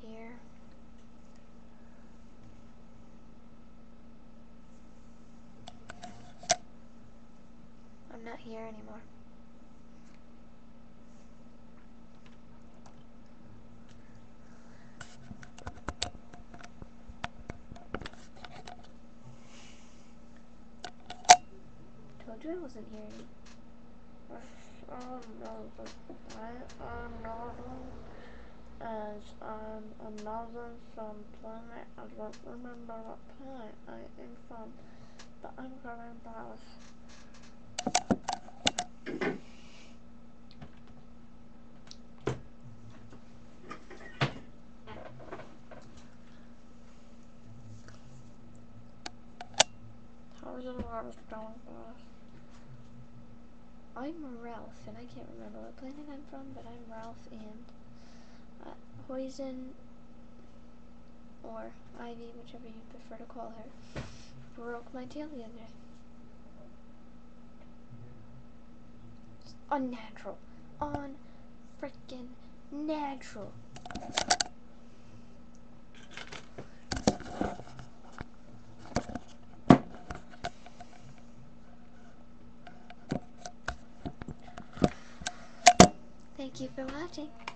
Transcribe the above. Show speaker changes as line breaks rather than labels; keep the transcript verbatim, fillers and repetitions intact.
here. I'm not here anymore. Told you I wasn't here anymore. Oh no, I am not as on another some planet. I don't remember what planet I am from, but I'm going back. How's the water going, boss? I'm Ralph, and I can't remember what planet I'm from, but I'm Ralph, and uh, Poison, or Ivy, whichever you prefer to call her, broke my tail the other day. It's unnatural. Un-freaking natural. Thank you for watching.